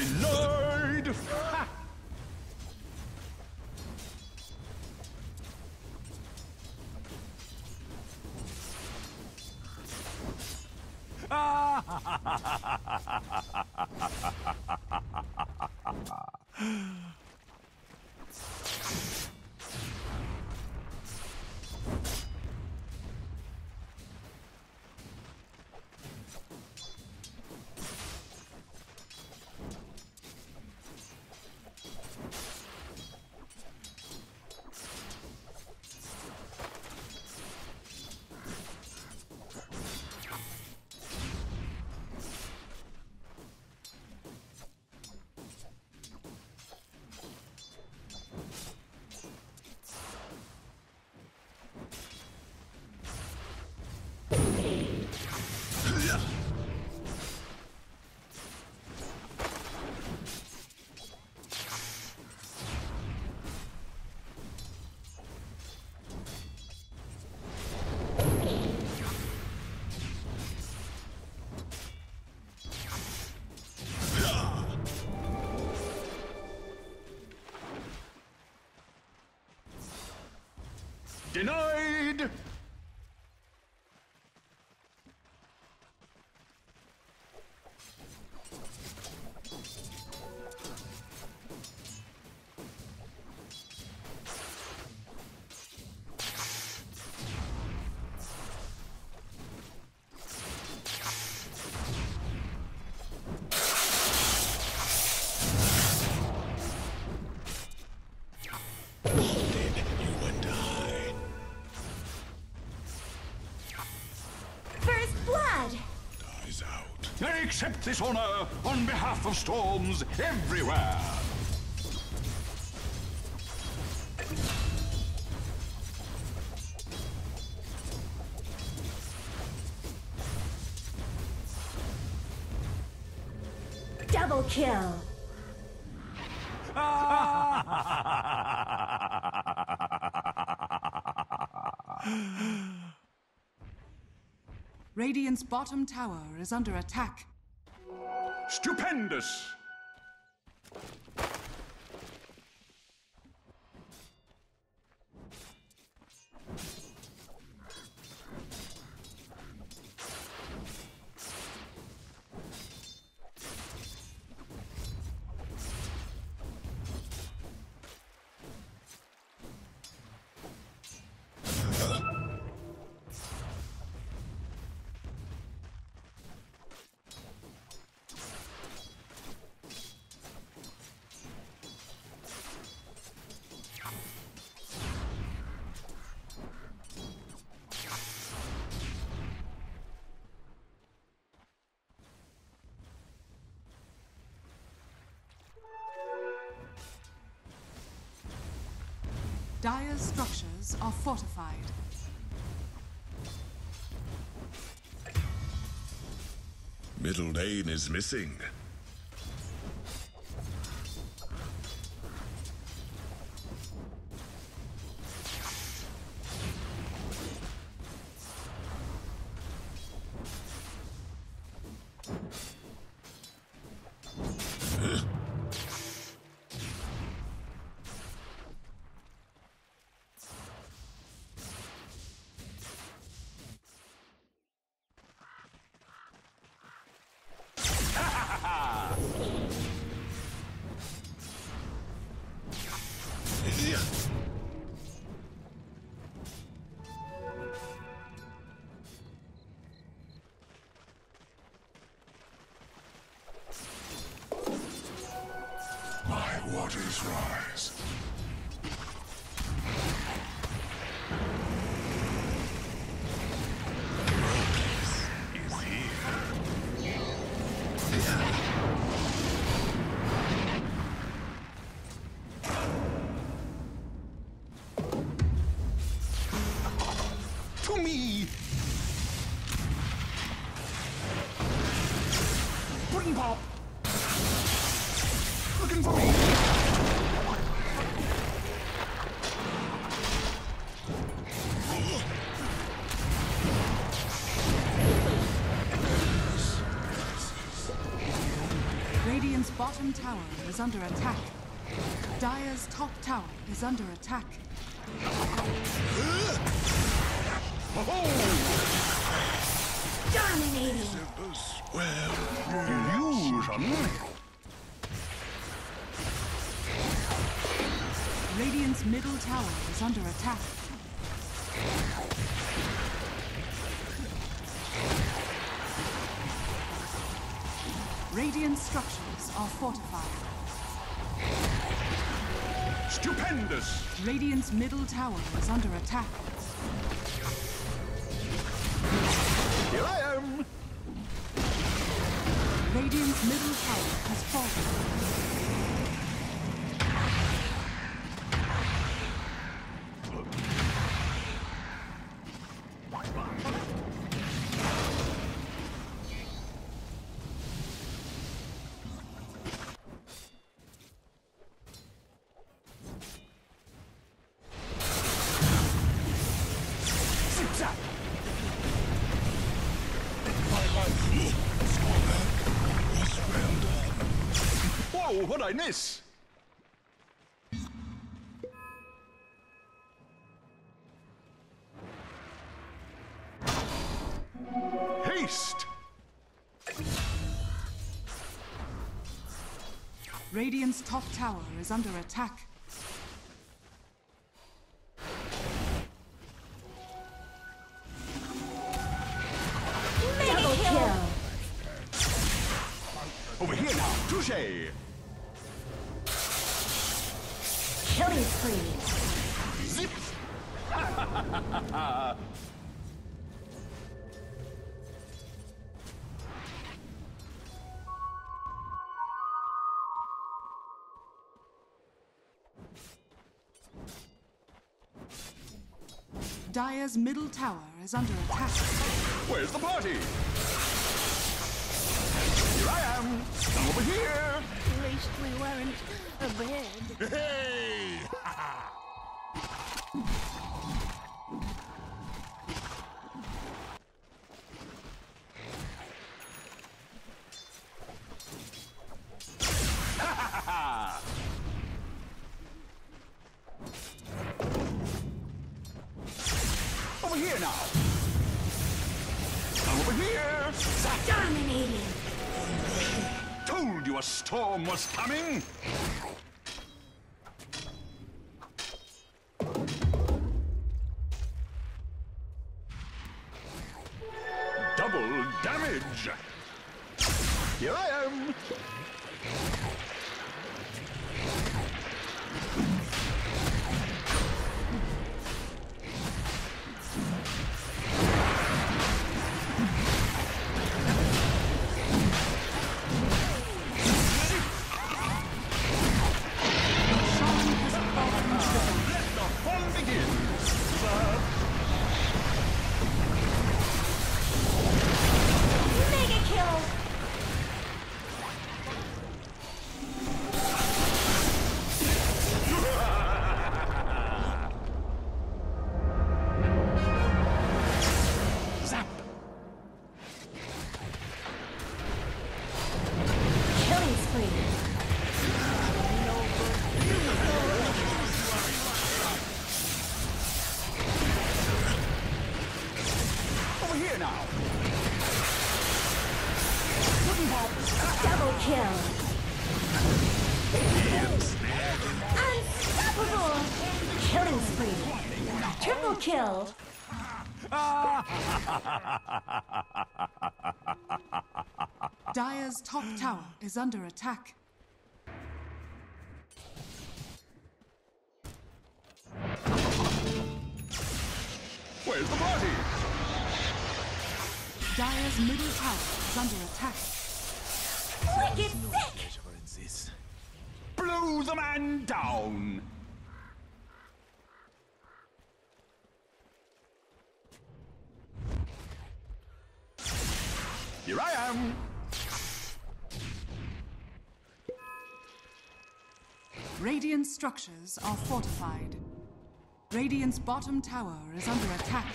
Denied! Ha! Denied! I accept this honor on behalf of storms everywhere. Double kill. Radiant's bottom tower is under attack. Stupendous! Dire's structures are fortified. Middle lane is missing. My waters rise. To me! Puddin' pop! Looking for me! Radiant's bottom tower is under attack. Dire's top tower is under attack. Dominating. Illusion. Radiant's middle tower is under attack. Radiant structures are fortified. Stupendous. Radiant's middle tower is under attack. Here I am. Radiant's middle tower has fallen. Whoa, what'd I miss? Haste! Radiant's top tower is under attack. Double kill. Over here now, touche! Killing spree. Zip! Dire's middle tower is under attack. Where's the party? Here I am! Over here! At least we weren't a bed. Hey! Over here now! Over here! Dominating. Told you a storm was coming! Double damage! Here I am! Let the fun begin! Mega kill. Zap! Killing spree. Over here now! Wooden pop! Double kill. Unstoppable. Killing spree. Triple kill. Dire's top tower is under attack. Where's the party? Dire's middle tower is under attack. Wicked sick. Blow the man down! Here I am! Radiant structures are fortified. Radiant's bottom tower is under attack.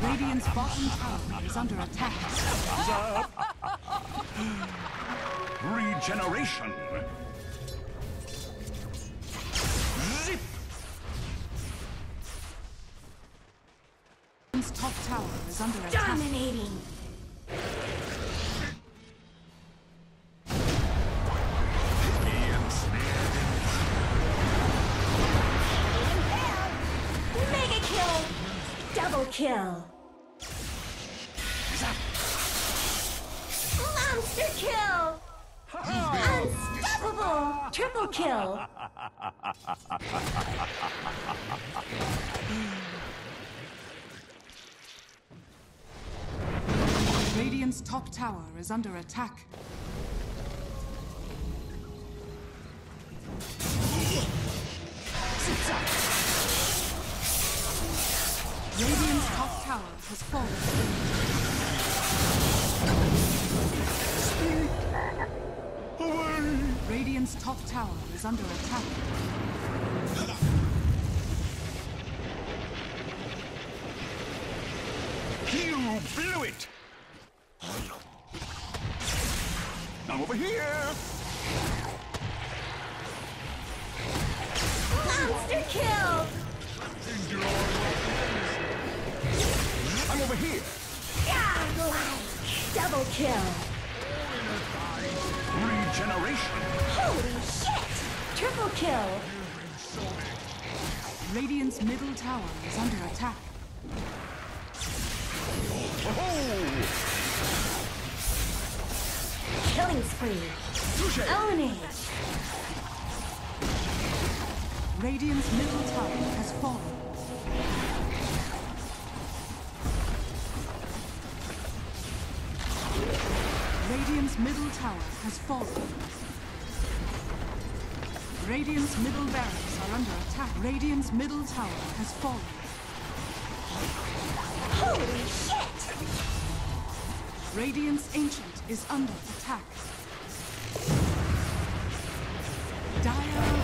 Radiant's bottom tower is under attack. Regeneration. Zip. Radiant's top tower is under attack. Dominating. Mega kill. Double kill. Monster kill. Unstoppable. Triple kill. Radiant's top tower is under attack. Radiant's top tower has fallen. Radiant's top tower is under attack. You blew it! Now over here! Monster kill. I'm over here! Godlike. Double kill. Regeneration! Holy shit. Triple kill. Radiant's middle tower is under attack. Oh! Killing spree. Touché! Own it. Radiant's middle tower has fallen. Radiant's middle tower has fallen. Radiant's middle barracks are under attack. Radiant's middle tower has fallen. Holy shit. Radiant's ancient is under attack. Dire